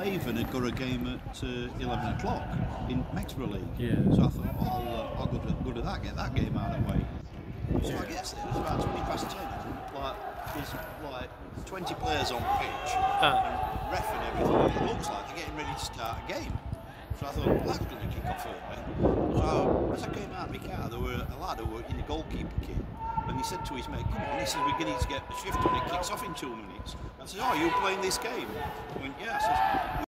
Avon had got a game at 11 o'clock in Mexborough League. Yeah. So I thought, oh, I'll go to that, get that game out of the way. So I guess there was about 20 past 10. There's like 20 players on pitch, and ref and everything. It looks like they're getting ready to start a game. So I thought, well, that's going to kick off early. So as I came out of my car, there were a lad who were in the goalkeeper kit. And he said to his mate, come on, he said, we're going to get a shift on, it kicks off in 2 minutes. I said, oh, are you playing this game? He went, yeah. I said,